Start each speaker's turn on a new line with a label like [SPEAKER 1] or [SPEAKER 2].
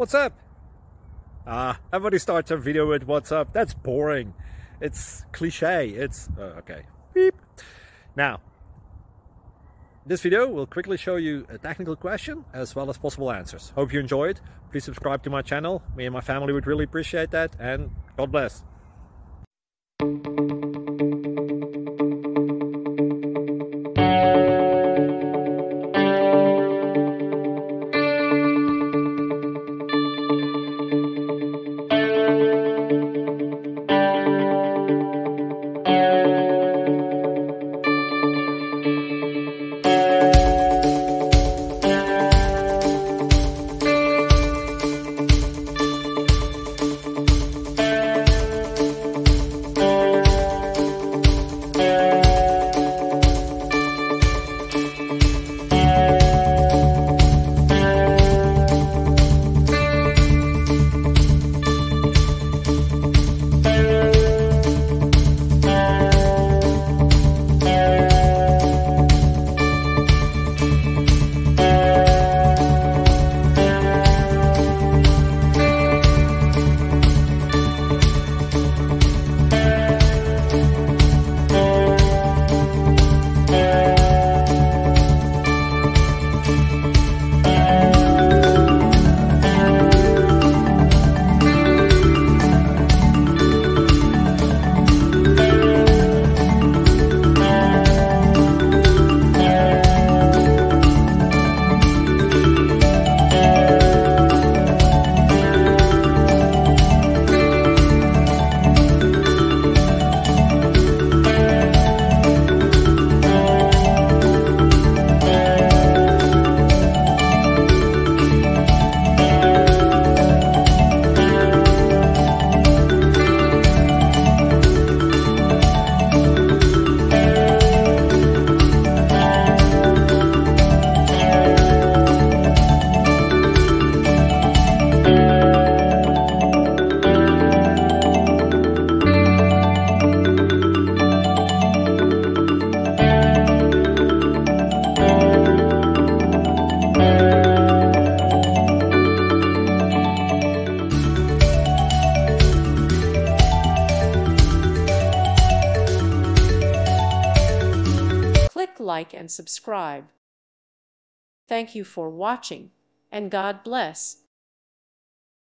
[SPEAKER 1] What's up? Everybody starts a video with what's up. That's boring. It's cliche. It's okay. Beep. Now, this video will quickly show you a technical question as well as possible answers. Hope you enjoy it. Please subscribe to my channel. Me and my family would really appreciate that, and God bless.
[SPEAKER 2] Click like and subscribe. Thank you for watching, and God bless.